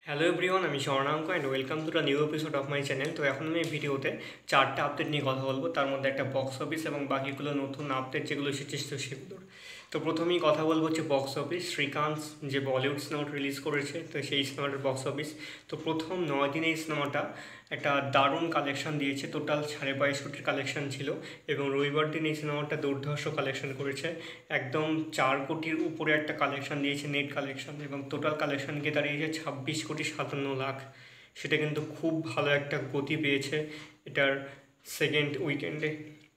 Hello everyone, আমি Swarnanka and welcome to the new episode of my channel. তো এখন আমি এই ভিডিওতে 4টা আপডেট নিয়ে কথা বলবো, তার মধ্যে একটা বক্স অফিস এবং বাকিগুলো নতুন আপডেট যেগুলো এসেছে তো সেগুলোর। তো প্রথমেই কথা বলবো হচ্ছে বক্স অফিস। শ্রীকান্ত যে বলিউড সিনেমাটা রিলিজ করেছে, তো সেই সিনেমাটার বক্স অফিস। তো প্রথম 9 দিনে এই সিনেমাটা একটা দারুণ কালেকশন দিয়েছে, টোটাল 22.5 কোটির কালেকশন ছিল এবং রবিবার দিন এই সিনেমাটা দুর্ধর্ষ কালেকশন করেছে, একদম 4 কোটির উপরে একটা কালেকশন দিয়েছে নেট কালেকশন, এবং টোটাল কালেকশন গিয়ে দাঁড়িয়েছে 26,57,00,000। সেটা কিন্তু খুব ভালো একটা গতি পেয়েছে এটার সেকেন্ড উইকেন্ডে।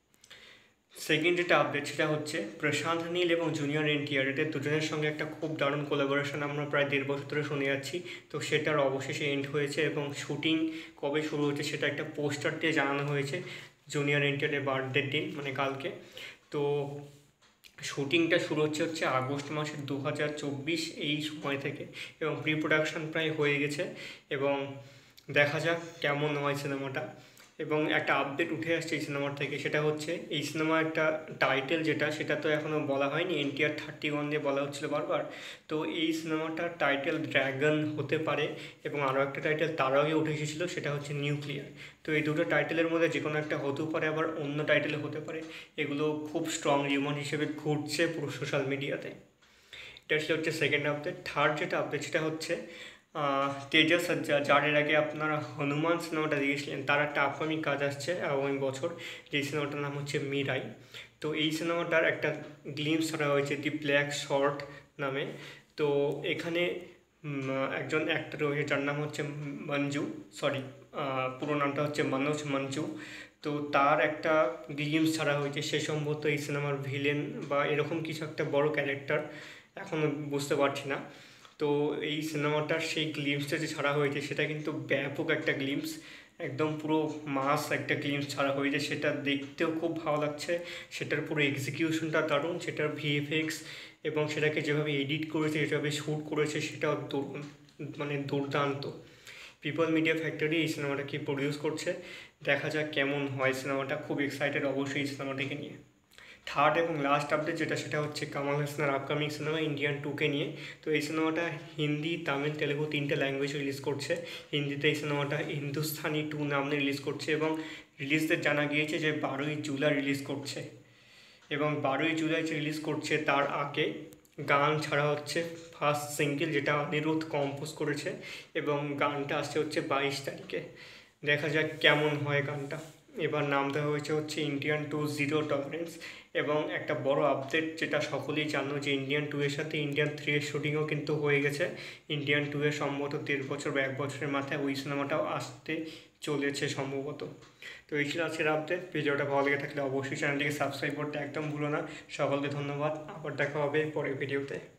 সেকেন্ড যেটা আপডেট সেটা হচ্ছে প্রশান্ত নীল এবং জুনিয়র এনটিআর, এদের দুজনের সঙ্গে একটা খুব দারুণ কোলাবোরেশন আমরা প্রায় 1.5 বছর ধরে শুনে যাচ্ছি। তো সেটার অবশেষে এন্ড হয়েছে এবং শুটিং কবে শুরু হচ্ছে সেটা একটা পোস্টার দিয়ে জানানো হয়েছে জুনিয়র এনটিআরের বার্থডের দিন, মানে কালকে। তো শুটিংটা শুরু হচ্ছে আগস্ট মাসের 2024 এই সময় থেকে, এবং প্রি প্রোডাকশন প্রায় হয়ে গেছে এবং দেখা যাক কেমন হয় সিনেমাটা। এবং একটা আপডেট উঠে আসছে এই সিনেমার থেকে, সেটা হচ্ছে এই সিনেমার একটা টাইটেল যেটা, সেটা তো এখনও বলা হয়নি, NTR 31 দিয়ে বলা হচ্ছিলো বারবার। তো এই সিনেমাটার টাইটেল ড্র্যাগন হতে পারে, এবং আরও একটা টাইটেল তার আগে উঠে এসেছিলো, সেটা হচ্ছে নিউক্লিয়ার। তো এই দুটো টাইটেলের মধ্যে যে কোনো একটা হতেও পারে, আবার অন্য টাইটেলে হতে পারে। এগুলো খুব স্ট্রং রিউমার হিসেবে ঘুরছে পুরো সোশ্যাল মিডিয়াতে। এটা হচ্ছে সেকেন্ড আপডেট। থার্ড যেটা আপডেট সেটা হচ্ছে তেজা সজ্জা, যার এর আগে আপনারা হনুমান সিনেমাটা দিয়েছিলেন, তার একটা আপকামিং কাজ আসছে আগামী বছর, যেই সিনেমাটার নাম হচ্ছে মিরাই। তো এই সিনেমাটার একটা গ্লিমস ছাড়া হয়েছে দি ব্ল্যাক শর্ট নামে। তো এখানে একজন অ্যাক্টর রয়েছে যার নাম হচ্ছে মঞ্জু, সরি পুরো নামটা হচ্ছে মনোজ মঞ্জু। তো তার একটা গ্লিমস ছাড়া হয়েছে, সে সম্ভবত এই সিনেমার ভিলেন বা এরকম কিছু একটা বড় ক্যারেক্টার, এখনও বুঝতে পারছি না। তো এই সিনেমাটার সেই গ্লিমসটা যে ছাড়া হয়েছে সেটা কিন্তু ব্যাপক একটা গ্লিমস, একদম পুরো মাস একটা গ্লিমস ছাড়া হয়েছে, সেটা দেখতেও খুব ভালো লাগছে। সেটার পুরো এক্সিকিউশনটা দারুণ, সেটার VFX এবং সেটাকে যেভাবে এডিট করেছে, যেভাবে শ্যুট করেছে, সেটাও মানে দুর্দান্ত। পিপল মিডিয়া ফ্যাক্টরি এই সিনেমাটাকে প্রডিউস করছে, দেখা যাক কেমন হয় সিনেমাটা, খুব এক্সাইটেড অবশ্যই এই সিনেমাটাকে নিয়ে। থার্ড এবং লাস্ট আপডেট যেটা, সেটা হচ্ছে কামাল হাসানের আপকামিং সিনেমা ইন্ডিয়ান 2কে নিয়ে। তো এই সিনেমাটা হিন্দি, তামিল, তেলেগু 3টে ল্যাঙ্গুয়েজ রিলিজ করছে। হিন্দিতে এই সিনেমাটা হিন্দুস্তানি 2 নাম নিয়ে রিলিজ করছে, এবং রিলিজ ডেট জানা গিয়েছে যে 12ই জুলাই রিলিজ করছে। এবং 12ই জুলাই যে রিলিজ করছে তার আগে গান ছাড়া হচ্ছে ফার্স্ট সিঙ্গেল, যেটা অনিরুদ্ধ কম্পোজ করেছে, এবং গানটা আসছে হচ্ছে 22 তারিখে। দেখা যাক কেমন হয় গানটা। এবার নাম দেওয়া হয়েছে হচ্ছে ইন্ডিয়ান 2 জিরো টলারেন্স। এবং একটা বড় আপডেট যেটা সকলেই জানো, যে ইন্ডিয়ান 2 এর সাথে ইন্ডিয়ান 3 এর শুটিংও কিন্তু হয়ে গেছে। ইন্ডিয়ান 2 এর সম্ভবত 1.5 বছর বা 1 বছরের মাথায় ওই সিনেমাটাও আসতে চলেছে সম্ভবত। তো এই ছিল আজকের আপডেট। ভিডিওটা ভালো লেগে থাকলে অবশ্যই চ্যানেলটিকে সাবস্ক্রাইব করতে একদম ভুলো না। সকলকে ধন্যবাদ, আবার দেখা হবে পরের ভিডিওতে।